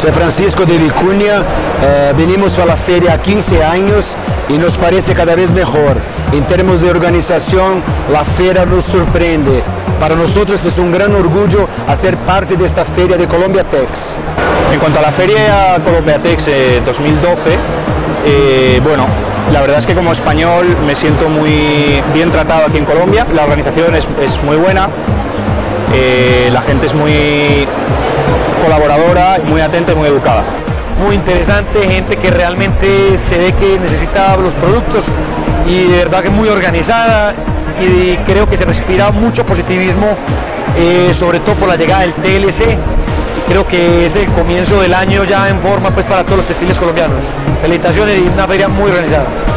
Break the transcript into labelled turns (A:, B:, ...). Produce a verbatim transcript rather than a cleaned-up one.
A: Soy Francisco de Vicuña, eh, venimos a la feria quince años y nos parece cada vez mejor. En términos de organización, la feria nos sorprende. Para nosotros es un gran orgullo hacer parte de esta feria de Colombiatex.
B: En cuanto a la feria Colombiatex eh, dos mil doce, eh, bueno, la verdad es que como español me siento muy bien tratado aquí en Colombia. La organización es, es muy buena, eh, la gente es muy colaboradora, muy atenta y muy educada.
C: Muy interesante, gente que realmente se ve que necesita los productos y de verdad que muy organizada, y creo que se respira mucho positivismo, eh, sobre todo por la llegada del T L C. Creo que es el comienzo del año ya en forma pues para todos los textiles colombianos. Felicitaciones y una feria muy organizada.